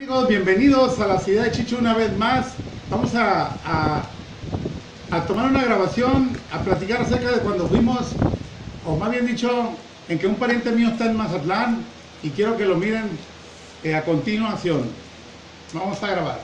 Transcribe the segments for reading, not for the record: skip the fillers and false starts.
Amigos, bienvenidos a la ciudad de Chicho una vez más. Vamos a tomar una grabación, a platicar acerca de cuando fuimos, o más bien dicho, en que un pariente mío está en Mazatlán y quiero que lo miren a continuación. Vamos a grabar.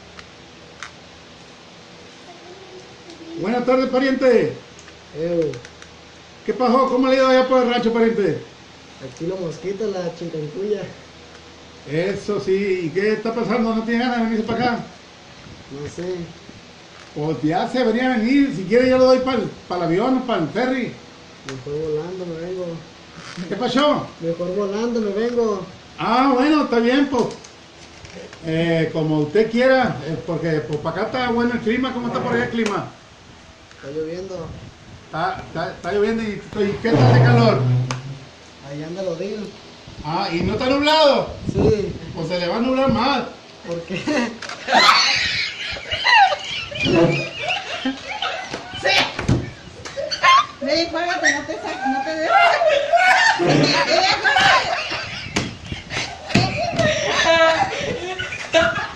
Buenas tardes, pariente. ¿Qué pasó? ¿Cómo le ha ido allá por el rancho, pariente? Aquí los mosquitos, la chincancuya. Eso sí, ¿y qué está pasando? ¿No tiene ganas de venirse para acá? No sé. Pues ya se venía a venir, si quiere yo lo doy para el avión o para el ferry. Mejor volando me vengo. ¿Qué pasó? Mejor volando me vengo. Ah, bueno, está bien, pues. Como usted quiera, porque pues para acá está bueno el clima. ¿Cómo está por allá el clima? Está lloviendo. Está lloviendo y ¿qué tal de calor? Ahí anda el odín. Ah, ¿y no está nublado? Sí. Pues se le va a nublar más. ¿Por qué? Ven, juégate, no te dejes. Ven, juégate.